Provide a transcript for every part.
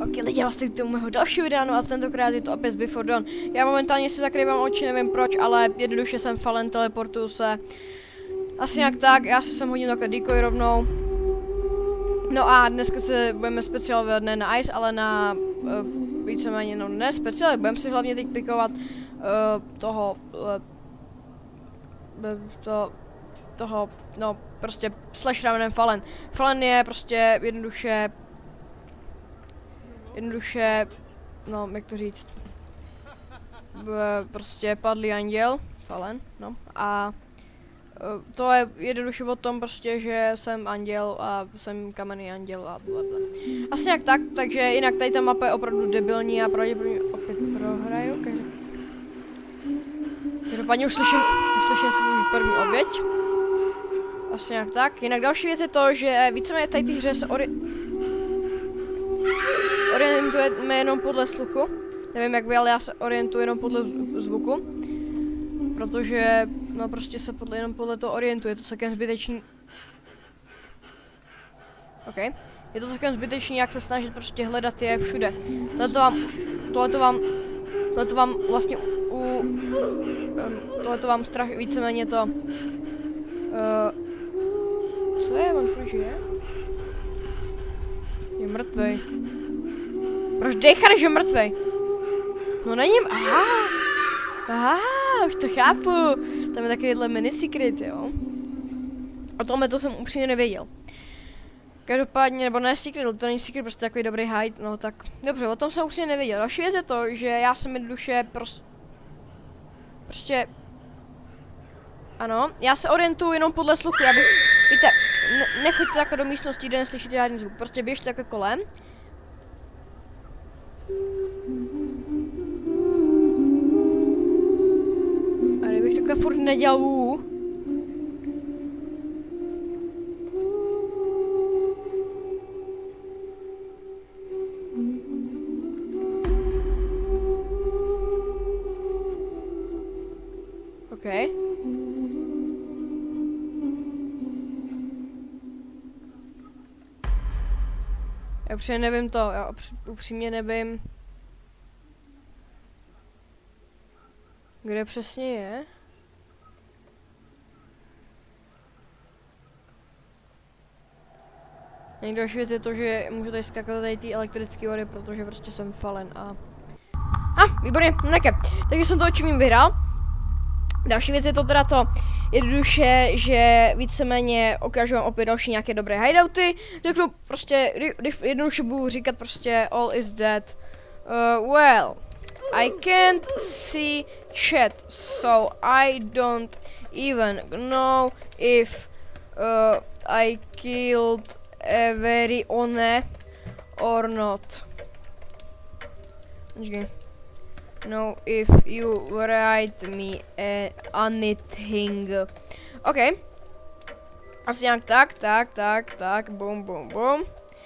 Ok, lidi, vlastně k tomu mého dalšího videa, no a tentokrát je to opět z Before Dawn. Já momentálně si zakrývám oči, nevím proč, ale jednoduše jsem Fallen, teleportuju se. Asi nějak tak, já si sem hodím takhle decoy rovnou. No a dneska se budeme speciálovat ne na Ice, ale na víceméně, no ne speciálně, budeme si hlavně teď pikovat toho, no prostě slash ramenem Fallen. Fallen je prostě jednoduše, no jak to říct, prostě padlý anděl, Fallen, no a to je jednoduše o tom prostě, že jsem anděl a jsem kamenný anděl a blablabla. Asi jak tak, takže jinak tady ta mapa je opravdu debilní a pravděpodobně opět prohraju. Každopádně už slyším svůj první oběť. Asi nějak tak. Jinak další věc je to, že víceméně tady té hře se orientujeme jenom podle sluchu. Nevím jak vy, ale já se orientuji jenom podle zvuku. Protože, no prostě se jenom podle toho orientuje, je to celkem zbytečný. OK. Je to celkem zbytečný, jak se snažit prostě hledat je všude. Tohleto vám vlastně tohleto vám strach víceméně to... co je? On furt žije? Je mrtvej. Proč dechá, než je mrtvej? No není... Aha, už to chápu. Tam je takovýhle mini secret, jo. O tomhle to jsem upřímně nevěděl. Každopádně, nebo ne secret, to není secret, prostě takový dobrý hide, no tak. Dobře, o tom jsem upřímně nevěděl. Další věc je to, že já jsem jednoduše prostě... Ano, já se orientuju jenom podle sluchu, víte, nechoďte takhle do místnosti, kde neslyšíte žádný zvuk, prostě běžte takhle kolem. A kdybych takhle furt nedělal OK. Já upřímně nevím to, já upřímně nevím, kde přesně je. Někdo další věc je to, že můžu tady skákat tady ty elektrické vody, protože prostě jsem Fallen a... výborně, neke. Takže jsem to očím vyhrál. Další věc je to teda to jednoduše, že víceméně ukážu vám opět další nějaké dobré hideouty. Řeknu prostě, jednoduše budu říkat prostě all is dead. Well, I can't see chat, so I don't even know if I killed everyone or not. No, if you write me anything. OK. Asi nějak tak, bum.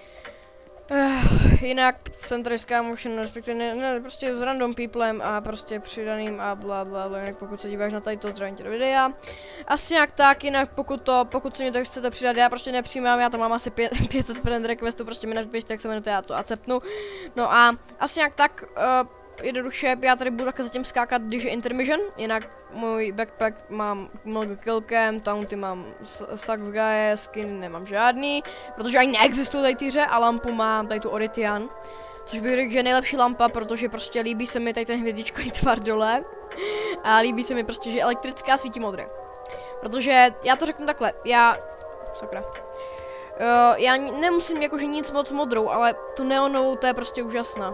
Jinak jsem tady s kámošem, respektive ne, prostě s random peoplem a prostě přidaným a blablabla, jinak pokud se díváš na tady to, zdravím tě do videa. Asi nějak tak, jinak pokud se mě to chcete přidat, já prostě nepřijímám, já tam mám asi 500 friend requestů, prostě mi napište, jak se jmenujete, já to acceptnu. No a asi nějak tak, jednoduše, já tady budu takhle zatím skákat, když je intermission, jinak můj backpack mám mnoho killcam, taunty mám sucks guy, skiny nemám žádný, protože ani neexistují tady ty hře a lampu mám tady tu Oritian, což bych řekl, že je nejlepší lampa, protože prostě líbí se mi tady ten hvězdičkový tvar dole a líbí se mi prostě, že elektrická svítí modré. Protože, já to řeknu takhle, sakra. Já nemusím jakože nic moc modrou, ale tu neonovou to je prostě úžasná.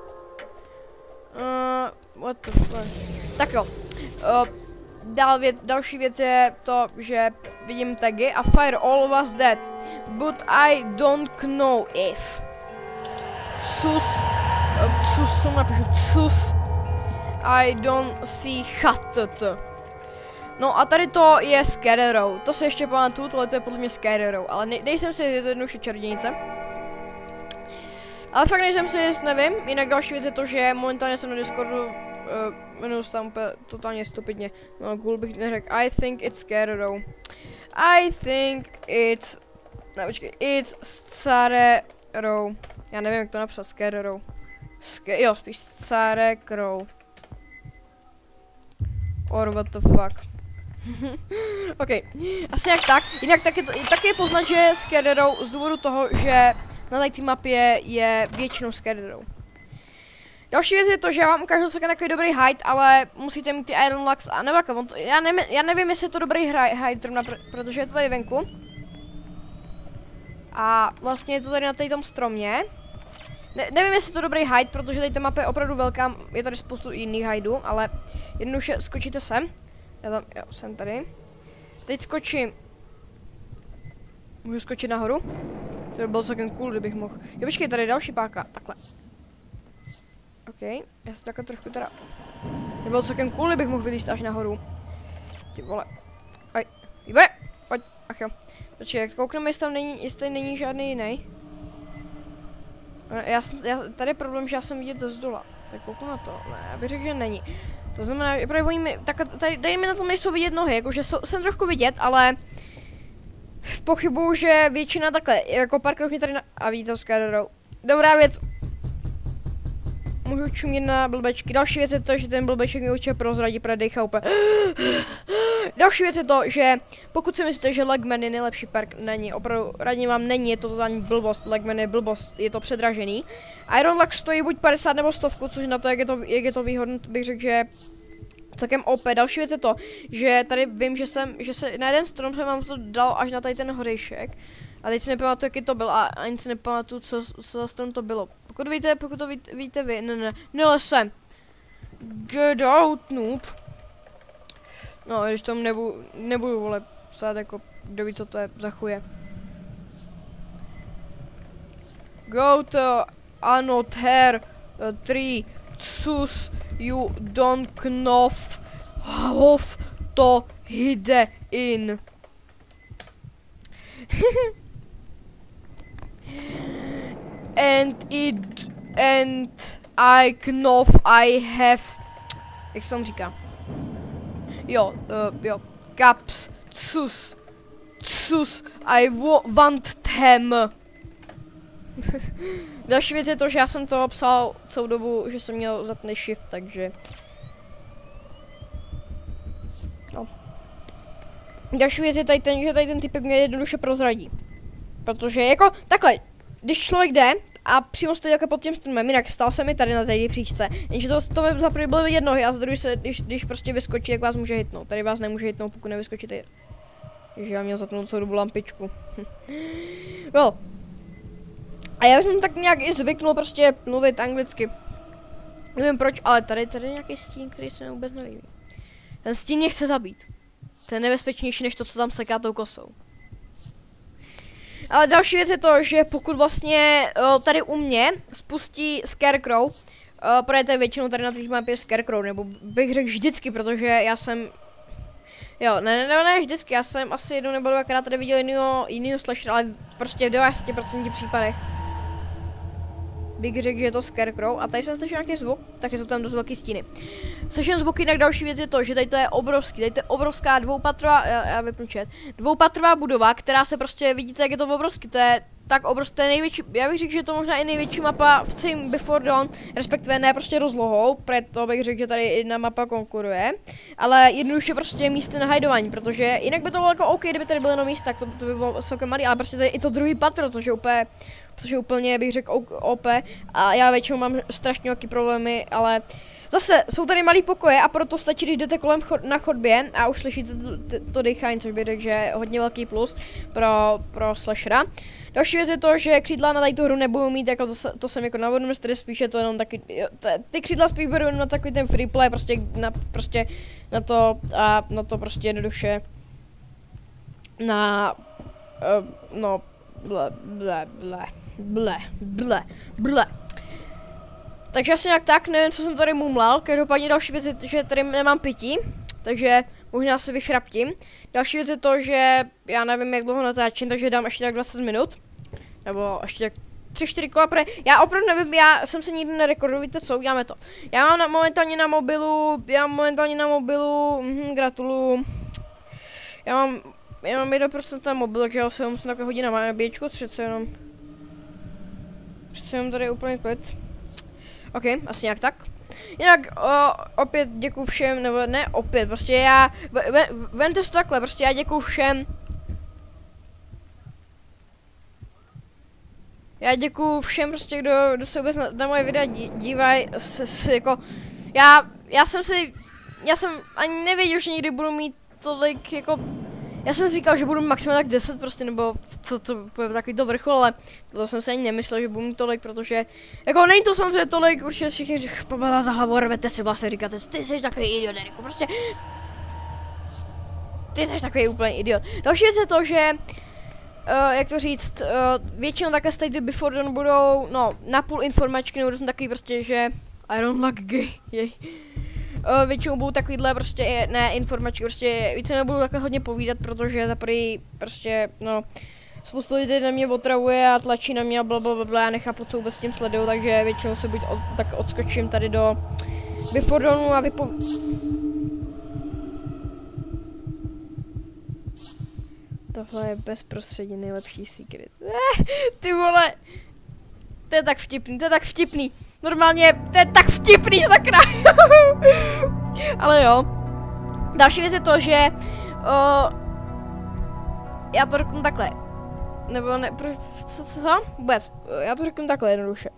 What the fuck. Tak jo. Další věc je to, že vidím tagy a fire all was dead. But I don't know if. Sus. I don't see chat. No a tady to je Scarecrow. To se ještě pamatuju, tohle je podle mě Scarecrow, ale nejsem si, je to jednoduše čarodějnice. Ale fakt nejsem si, nevím, jinak další věc je to, že momentálně jsem na Discordu, jmenuji se tam úplně totálně stupidně, no cool bych neřekl, I think it's Scarecrow. I think it's, ne počkej, it's Scarecrow. Já nevím, jak to napsat, Scarecrow. Jo, spíš Scarecrow. Or what the fuck. OK, asi jak tak. Jinak taky je poznat, že je Scarecrow z důvodu toho, že na té mapě je většinou Scarecrow. Další věc je to, že já vám ukážu celkem takový dobrý hide, ale musíte mít ty Iron Lux a nebo já nevím, jestli je to dobrý hide, protože je to tady venku. A vlastně je to tady na tom stromě. Nevím, jestli je to dobrý hide, protože tady ta mapa je opravdu velká, je tady spoustu jiných hideů, ale jednoduše skočíte sem. Jo, jsem tady. Teď skočím. Můžu skočit nahoru? To by bylo celkem cool, kdybych mohl. Jo, počkej, tady je další páka, takhle. OK, já si takhle trošku teda... To by bylo celkem cool, kdybych mohl vylízt až nahoru. Ty vole. Aj, výborně, pojď, ach jo. Počkej, jak koukneme, jestli tady není žádný jiný. Tady je problém, že já jsem vidět ze zdola. Tak kouknu na to, ne, já bych řekl, že není. To znamená, že právě oni mi, tady mi na tom nejsou vidět nohy, jakože jsem trošku vidět, ale pochybuju, že většina takhle, jako párkrát mě tady a vidíte to Scarecrow. Dobrá věc. Můžu čumět na blbečky. Další věc je to, že ten blbeček mě určitě prozradí, protože dejchá úplně. Další věc je to, že pokud si myslíte, že Legman je nejlepší perk, není, opravdu radím vám, není, je to totální blbost, Legman je blbost, je to předražený. Iron Lux stojí buď 50 nebo 100, což na to, jak je to výhodné, bych řekl, že celkem OP. Další věc je to, že tady vím, že se na jeden strom jsem vám to dal až na tady ten hořejšek. A teď si nepamatuju, jaký to byl a ani si nepamatuju, co za strom to bylo. Pokud to víte vy, nelez sem. Get out, noob. No, když tomu nebudu vole psát, jako kdo ví, co to je za chuje. Go to another tree, sus you don't knof hof to hide in. and I knof I have, jak se tam říká? Jo, caps, sus, I want them. Další věc je to, že já jsem to psal celou dobu, že jsem měl zapne shift, takže... No. Další věc je tady že tady ten typek mě jednoduše prozradí. Protože jako, takhle, když člověk jde a přímo stojí takhle pod tím stromem, jinak stál se mi tady na té příčce, jenže to mi za první bylo vidět nohy a za druhý se, když prostě vyskočí, jak vás může hitnout. Tady vás nemůže hitnout, pokud nevyskočíte. Ježiš, já měl zapnout celou dobu lampičku. Well. A já jsem tak nějak i zvyknul prostě mluvit anglicky. Nevím proč, ale tady je nějaký stín, který se mi vůbec nelíbí. Ten stín mě chce zabít. To je nebezpečnější než to, co tam seká tou kosou. Ale další věc je to, že pokud vlastně tady u mě spustí Scarecrow, protože většinou tady na té mapě je Scarecrow, nebo bych řekl vždycky, protože já jsem... Jo, ne vždycky, já jsem asi jednou nebo dvakrát tady viděl jinýho slashera, ale prostě v 90% případech bych řekl, že je to Scarecrow. A tady jsem slyšel nějaký zvuk, taky jsou tam dost velký stíny. Slyším zvuk, jinak další věc je to, že tady to je obrovský, tady to je obrovská dvoupatrová, já vypnu chat, dvoupatrová budova, která se prostě, vidíte, jak je to obrovský, to je tak obrovský, to je největší, já bych řekl, že je to možná i největší mapa v celém Before Dawn, respektive ne prostě rozlohou, proto bych řekl, že tady jedna mapa konkuruje, ale jednoduše prostě místy na hajdování, protože jinak by to bylo jako OK, kdyby tady byly jenom místa, tak to by bylo celkem malý, ale prostě tady i to druhý patro, což je úplně bych řekl OP a já většinou mám strašně velký problémy, ale zase jsou tady malý pokoje a proto stačí, když jdete kolem na chodbě a už slyšíte to dýchání, což bych řekl, že je hodně velký plus pro slashera. Další věc je to, že křídla na tu hru nebudou mít, jako to jsem jako na vodnom stře, spíše to jenom taky, ty křídla spíš budou jenom na takový ten freeplay, prostě na to prostě jednoduše na no ble. Takže asi nějak tak, nevím, co jsem tady mumlal, každopádně další věc je, že tady nemám pití, takže možná se vychraptím. Další věc je to, že já nevím, jak dlouho natáčím, takže dám ještě tak 20 minut, nebo ještě tak 3-4 kola, já opravdu nevím, já jsem se nikdy nerekordoval, víte co, uděláme to. Já mám momentálně na mobilu, gratuluju, já mám 1% na mobilu, takže já se musím takové hodina má nabíječku, přece jenom Přece jenom tady je úplně klid. OK, asi nějak tak. Jinak opět děkuju všem, nebo ne opět, prostě já, vemte to takhle, prostě já děkuju všem. Já děkuju všem prostě, kdo se vůbec na moje videa dívají, jako, já jsem ani nevěděl, že někdy budu mít tolik, jako, já jsem si říkal, že budu maximálně tak 10 prostě, nebo to bude takový to vrchol, ale to jsem si ani nemyslel, že budu mít tolik, protože, jako není to samozřejmě tolik, určitě všichni říkají, za hlavu, rvete si vlastně, říkáte, ty jsi takový idiot, Eriku, prostě, ty jsi takový úplně idiot. Další věc je to, že, jak to říct, většinou takhle ty Before Dawn budou, no, napůl informačky, nebo jsou takový prostě, že, I don't like gay, jej. Většinou budou takovýhle prostě, ne informačky, prostě více nebudu takhle hodně povídat, protože za prvý prostě, no, spoustu lidí na mě otravuje a tlačí na mě a blablabla, já nechápu, co vůbec s tím sleduju, takže většinou se buď tak odskočím tady do Before Dawnu a Tohle je bezprostředně nejlepší secret. Ty vole, to je tak vtipný, normálně, to je tak vtipný, sakra. Ale jo. Další věc je to, že já to řeknu takhle. Nebo ne, co? Vůbec, já to řeknu takhle jednoduše.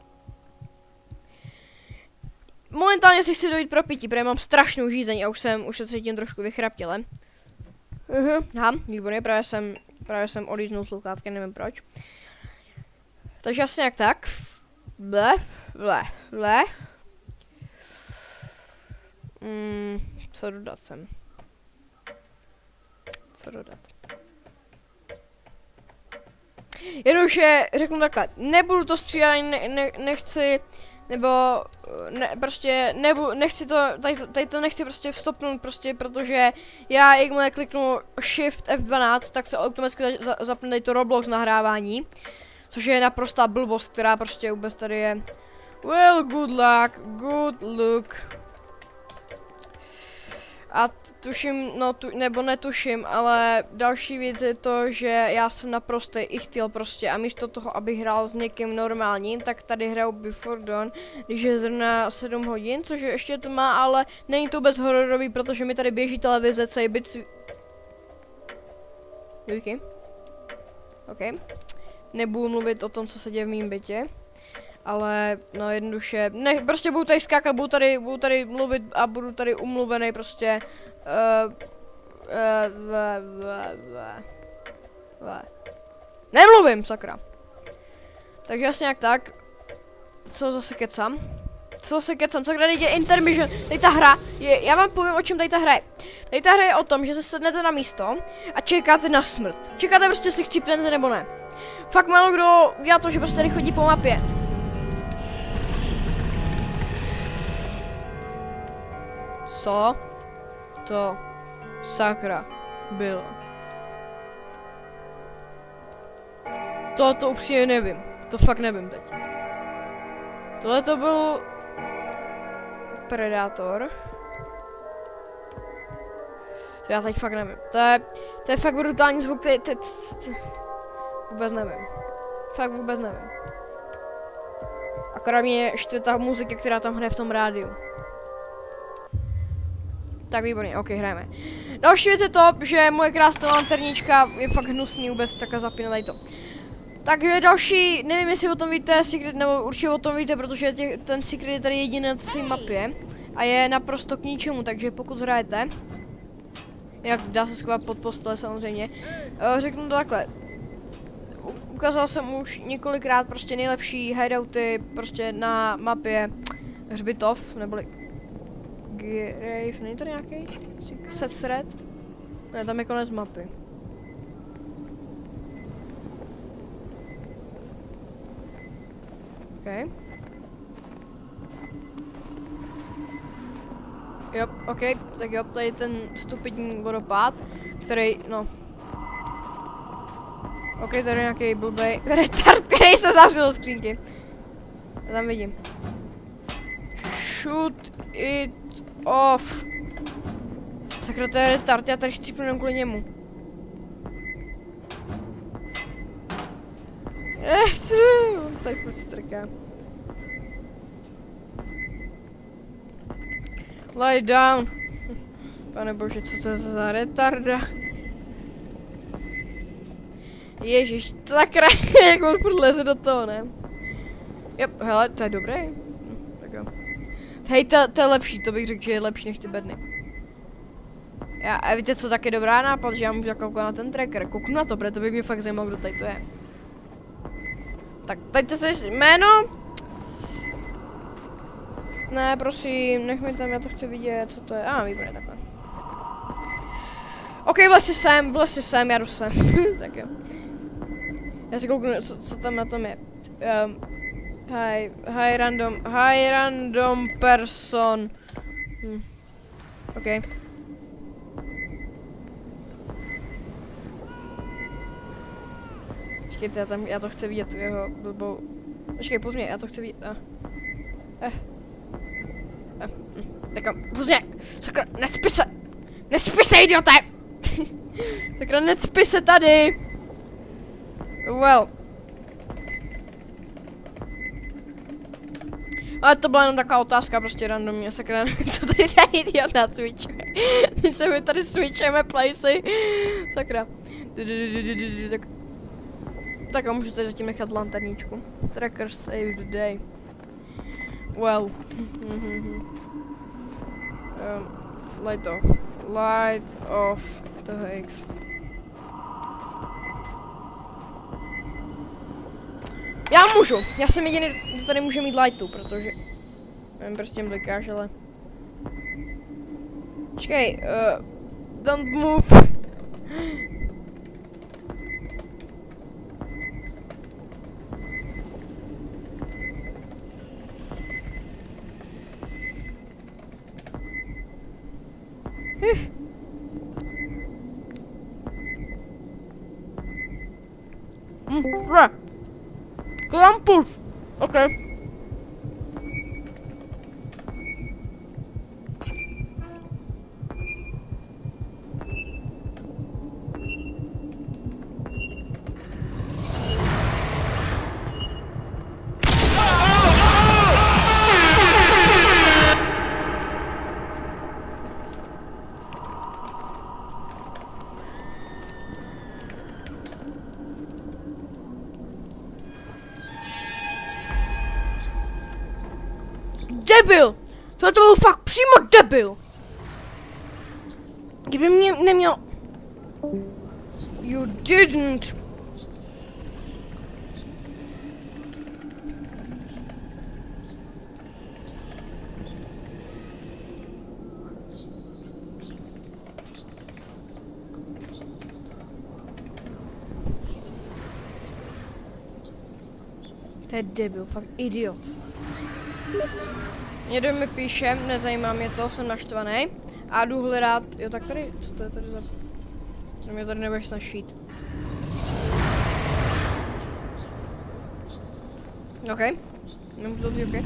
Momentálně si chci dojít pro pití, protože mám strašnou žízeň a už se cítím trošku vychraptěle. Aha, výborně, právě jsem odjíždnul sluchátky, nevím proč. Takže asi nějak tak. Ble. Co dodat sem? Co dodat? Jednoduše řeknu takhle, nebudu to střídat, nechci, nebo prostě nechci to, tady to nechci prostě vstopnout prostě, protože já jakmile kliknu Shift F12, tak se automaticky zapne tady to Roblox nahrávání, což je naprostá blbost, která prostě vůbec tady je. Well, good luck. A tuším, no nebo netuším, ale další věc je to, že já jsem naprosto ichtil prostě a místo toho, abych hrál s někým normálním, tak tady hraju Before Dawn, když je zrovna 7 hodin, což ještě to má, ale není to vůbec hororový, protože mi tady běží televize, celý byt Díky. OK. Nebudu mluvit o tom, co se děje v mým bytě. Ale no jednoduše, ne, prostě budu tady skákat, budu tady mluvit a budu tady umluvený prostě. Nemluvím, sakra. Takže asi nějak tak. Co zase kecám? Sakra, teď je intermission, tady ta hra, já vám povím, o čem tady ta hra je. Tady ta hra je o tom, že se sednete na místo a čekáte na smrt. Čekáte prostě, jestli chcípnete nebo ne. Fakt málo kdo udělá to, že prostě tady chodí po mapě. Co to sakra bylo? To upřímně nevím. To fakt nevím teď. Tohle to byl Predátor. To já teď fakt nevím. To je fakt brutální zvuk, vůbec nevím. Fakt vůbec nevím. Akorát mě štve ta muzika, která tam hraje v tom rádiu. Tak výborně, ok, hrajeme. Další věc je to, že moje krásná lanternička je fakt hnusný vůbec, takhle zapínat tady to. Takže další, nevím jestli o tom víte, secret, nebo určitě o tom víte, protože ten secret je tady jediný na té mapě a je naprosto k ničemu, takže pokud hrajete, jak dá se schovat pod postele samozřejmě, řeknu to takhle. Ukázal jsem už několikrát prostě nejlepší hideouty prostě na mapě Hřbitov, neboli Grave, není tady nějaký? Set thread? Ne, tam je konec mapy. OK. Jo, OK, tak jo, tady ten stupidní vodopád, který, no. OK, tady je nějaký blbej retard, který se zavřel do skřínky. Já tam vidím. Shoot it off. Sakra, to je retard, já tady chci jenom kvůli němu. tady furt strká. Lie down. Pane bože, co to je za retarda? Ježiš, sakra, jak on furt leze do toho, ne? Jo, hele, to je dobrý. Tak jo. Hej, to je lepší, to bych řekl, že je lepší než ty bedny. A víte, co taky dobrá nápad, že já můžu koukat na ten tracker. Kouknu na to, protože by mě fakt zajímalo, kdo tady to je. Tak, tady to se jméno? Ne, prosím, nech mi tam, já to chci vidět, co to je. Výborně, takhle. OK, vlastně sem, já jdu sem. Tak jo. Já si kouknu, co tam na tom je. Hi random person. OK. Počkejte, já to chci vidět, jeho blbou... Počkej, pojď mě, já to chci vidět. Tak pojď mě, sakra, necpi se, idiote! Sakra, necpi se tady! Well. Ale to byla jenom taková otázka, prostě randomně, sakra, co tady ten idiot nacvičuje. Teď se my tady switchujeme playsy, sakra. Tak a můžu tady zatím nechat lanterničku. Tracker save the day. Well. Light off the hikes. Já jsem jediný, kdo tady může mít lightu, protože... Nevím, prostě blikáš, ale... Počkej, don't move. Krampus! Okay. Debil! To byl fakt přímo debil! Kdyby mě neměl... You didn't! To je debil, fakt idiot. Někdo mi píše, nezajímá mě to, jsem naštvaný. A jdu hledat, jo tak tady, co to je tady za... To mě tady nebudeš snažit. OK. Nemůžu to vzít, OK.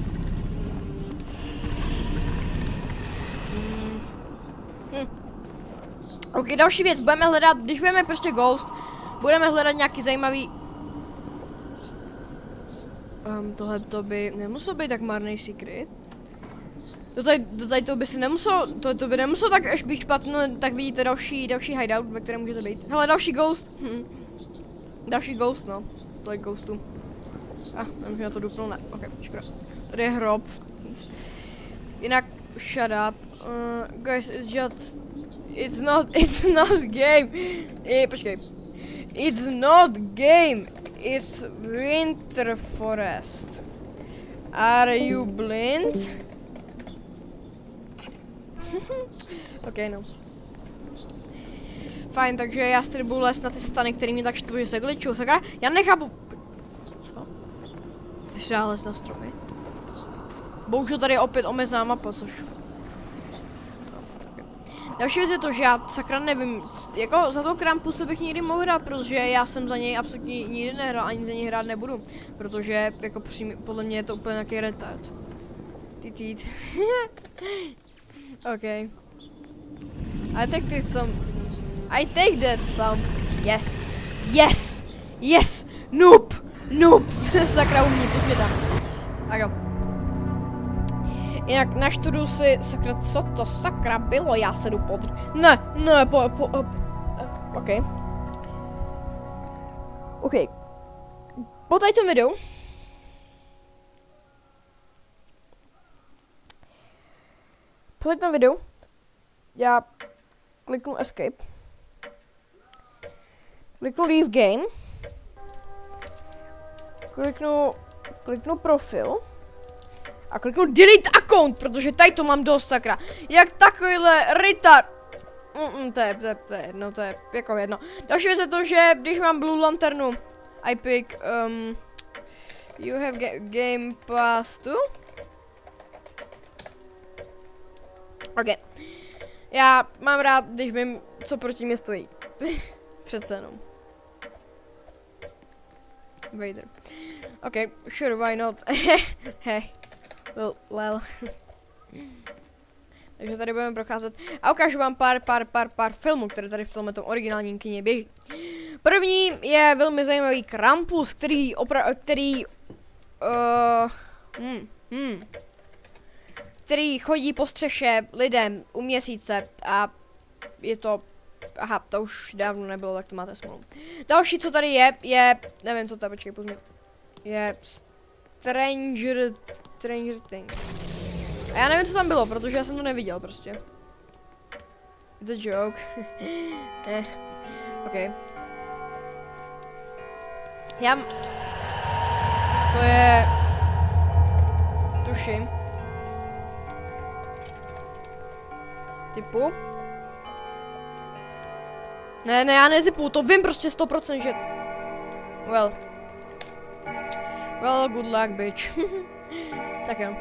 OK, další věc, budeme hledat, když budeme prostě ghost, budeme hledat nějaký zajímavý... Tohle to by nemuselo být tak marný secret. Do tady to by si nemuselo, to by nemuselo tak až být špatno, tak vidíte další hideout, ve kterém můžete být. Hele, další ghost. Další ghost, no. Tolik ghostů. Nemůžu na to dupnout, ne. Ok, škoda. Tady je hrob. Jinak, shut up. Guys, it's not game. Počkej. It's not game. It's winter forest. Are you blind? OK, no. Fajn, takže já si tady budu lézt na ty stany, který mě tak štvu, že se glitchujou. Sakra, já nechápu. Co? Ještě dá lézt na stromy. Bohužel tady je opět omezená mapa, což... Další věc je to, že já sakra nevím, jako za toho Krampuse bych nikdy mohl hrát, protože já jsem za něj absolutně nikdy nehrál, ani za něj hrát nebudu, protože jako podle mě je to úplně nějaký retard. Tít. OK. I take that some. Yes. Yes. Yes. Noob. Noob! Sakra umí, pust mě tam. Tak jo. Jinak naštuduju si, sakra, co to sakra bylo, já se jdu Ne, OK. OK. Po tady tom videu já kliknu escape, kliknu leave game, kliknu profil a kliknu delete account, protože tady to mám dost, sakra. Jak takovýhle retard. To je jedno, to je jako jedno. Další věc je to, že když mám Blue Lanternu, I pick, you have game pass too? OK. Já mám rád, když vím, co proti mě stojí. Přece jenom. Vader. OK, sure, why not? Hey. Lel. Takže tady budeme procházet a ukážu vám pár filmů, které tady v tom originálním kině běží. První je velmi zajímavý Krampus, který chodí po střeše lidem u měsíce a je to, aha, to už dávno nebylo, tak to máte smůlu. Další, co tady je, nevím, co to je, počkej, pozmět, je Stranger Things. A já nevím, co tam bylo, protože já jsem to neviděl prostě. It's a joke. OK. To je... Tuším. Typu. Ne, já netypu, to vím prostě 100%, že... Well, good luck, bitch. Tak jo.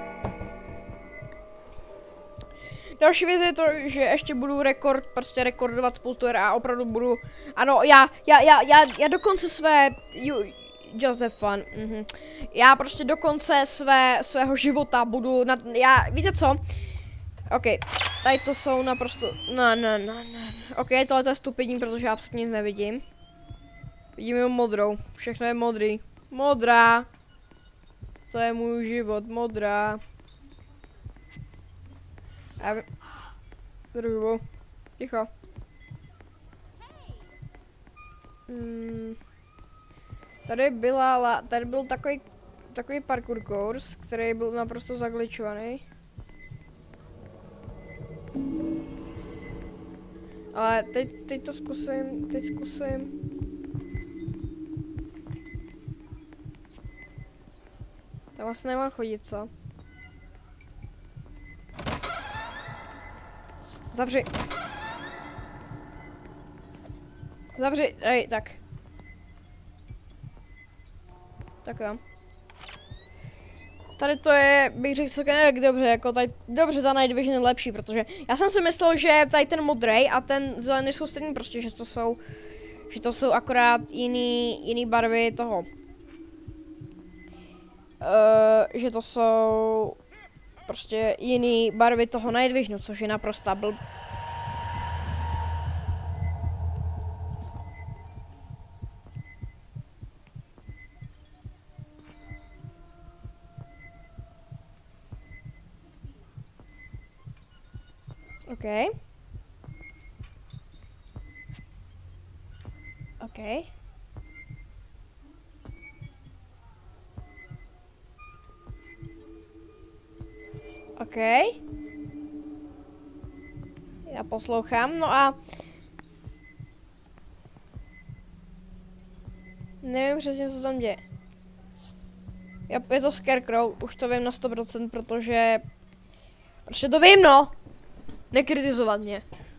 Další věc je to, že ještě budu rekordovat spoustu her a opravdu budu, ano, já do konce své, just have fun, já prostě do konce svého života budu, víte co, OK, tady to jsou naprosto, OK, tohle je stupidní, protože já absolutně nic nevidím, vidím jenom modrou, všechno je modrý, modrá, to je můj život, modrá. Druživo. Ticho. Tady byl takový parkour course, který byl naprosto zagličovaný. Ale teď to zkusím, Tam vlastně nemám chodit, co? Zavři, tak. Tak jo. Tady to je, bych řekl celkem jak dobře, jako tady, dobře, ta Night Vision je lepší, protože já jsem si myslel, že tady ten modrej a ten zelený jsou stejný, prostě, že to jsou akorát jiný barvy toho. Že to jsou prostě jiný barvy toho Night Visionu, což je naprosto blb. OK. OK. Já poslouchám, no a... Nevím přesně, co tam děje. Je to Scarecrow, už to vím na 100%, protože... Prostě to vím, no! Nekritizovat mě.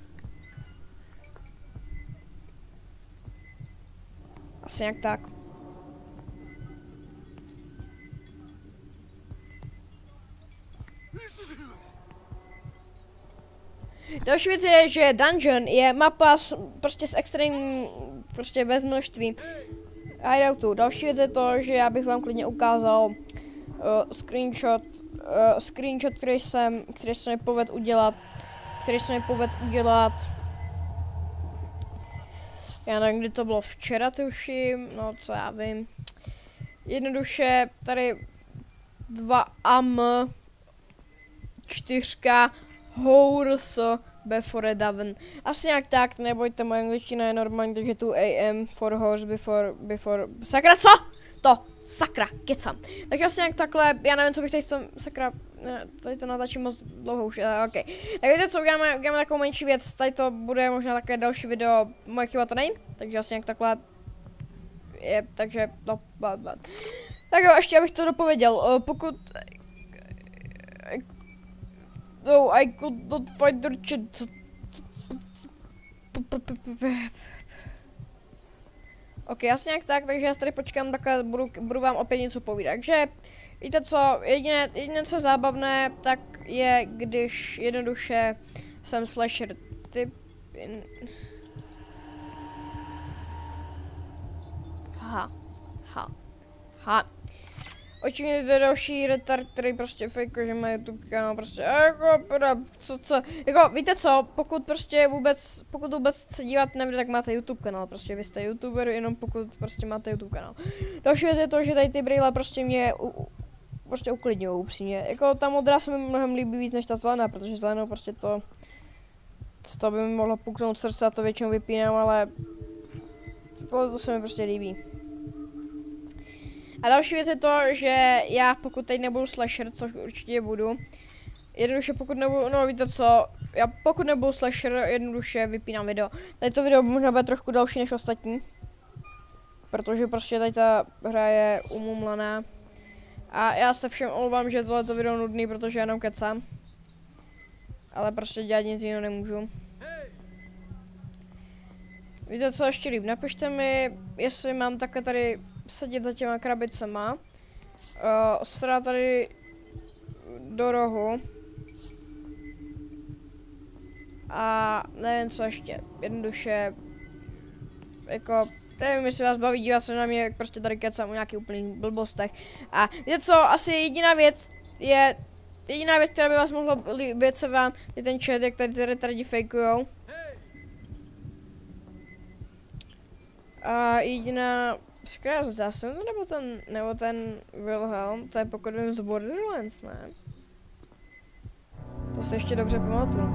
Asi nějak tak. Další věc je, že Dungeon je mapa prostě s extrémním, prostě bez množství hideoutů. Další věc je to, že já bych vám klidně ukázal screenshot, který se mi povedl udělat, já nevím, kdy to bylo, včera tuším, no co já vím. jednoduše tady 2 am 4 horse before dawn. Asi nějak tak, nebojte, moje angličtina je normální, takže tu am for horse before... Sakra, co? To, sakra, kecam. Takže asi nějak takhle, já nevím, co bych tady s tom, sakra, tady to natáčím moc dlouho už, ok. Tak víte co, uděláme takovou menší věc, tady to bude možná také další video, moje chyba to není, takže asi nějak takhle je, takže, no, bla. Tak jo, ještě abych to dopověděl, pokud... No, I could not find the chance. Ok, asi nějak tak, takže já tady počkám, takhle budu vám opět něco povídat. Takže, víte co, jediné co zábavné, tak je, když jednoduše jsem slasher typ... Očividně to je další retard, který prostě fejkuje, že má YouTube kanál, prostě jako, co, jako, víte co, pokud vůbec se dívat nevíte, tak máte YouTube kanál, prostě vy jste YouTuber, jenom pokud prostě máte YouTube kanál. Další věc je to, že tady ty brýle prostě mě prostě uklidňují upřímně, jako ta modrá se mi mnohem líbí víc než ta zelená, protože zelenou prostě to by mi mohlo puknout srdce a to většinou vypínám, ale to se mi prostě líbí. A další věc je to, že já pokud teď nebudu slasher, což určitě budu, jednoduše pokud nebudu, no víte co, já pokud nebudu slasher, jednoduše vypínám video. Tady to video možná bude trošku další než ostatní, protože prostě tady ta hra je umumlaná. A já se všem omlouvám, že tohleto video nudný, protože já jenom kecám. Ale prostě dělat nic jiného nemůžu. Víte co, ještě líp, napište mi, jestli mám takhle tady sedět za těma krabicema, strát tady do rohu a nevím co ještě, jednoduše, jako, nevím, jestli vás baví dívat se na mě, jak prostě tady kecám o nějakých úplných blbostech. A víte co, asi jediná věc, která by vás mohla líbit se vám, je ten chat, jak tady ty retardi fejkujou. A jediná... Skvěle, zdá se to, nebo ten Wilhelm, to je pokud vím z Borderlands, ne? To se ještě dobře pamatuju.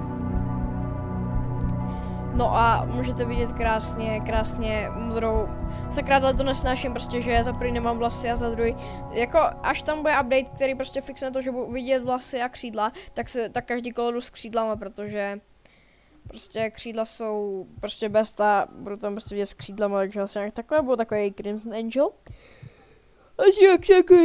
No a můžete vidět krásně modrou. Sakra, to nesnáším prostě, že za první nemám vlasy a za druhý. Jako až tam bude update, který prostě fixne to, že budu vidět vlasy a křídla, tak každý kolo jdu s křídlama, protože prostě křídla jsou prostě best a budu tam prostě vidět s křídlama, takže asi nějak takhle byl takový Crimson Angel. Asi jak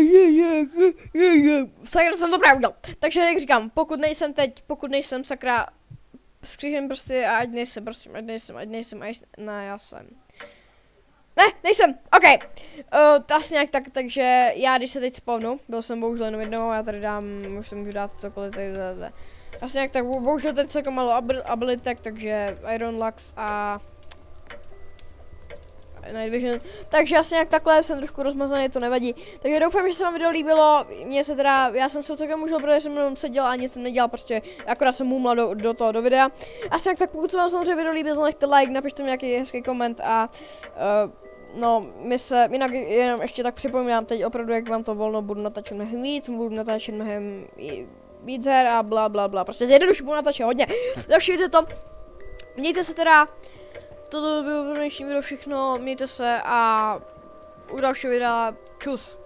sakra, jsem to právě udělal. Takže jak říkám, pokud nejsem sakra s křížem prostě a ať nejsem, ne, já jsem. Ne, nejsem, ok. To asi nějak tak, takže já když se teď spawnu, byl jsem bohužel jenom jednou, já tady dám, už se můžu dát cokoliv tady. Asi nějak tak, bohužel teď celkem malo abilitek, takže Iron Lux a Night Vision. Takže asi nějak takhle jsem trošku rozmazaný, to nevadí. Takže doufám, že se vám video líbilo. Mně se teda, já jsem se celkem užil, protože jsem jenom seděl a nic jsem nedělal, prostě akorát jsem mumlal do videa. Asi nějak tak, pokud se vám samozřejmě video líbilo, zanechte like, napište mi nějaký hezký koment a no, jinak jenom ještě tak připomínám, teď opravdu, jak vám to volno, budu natáčet mnohem víc, budu natáčet mnohem víc her a bla, prostě zjednoduše budu natáčet hodně. Další věc je to, mějte se teda, toto bylo dnešní video všechno, mějte se a u dalšího videa, čus.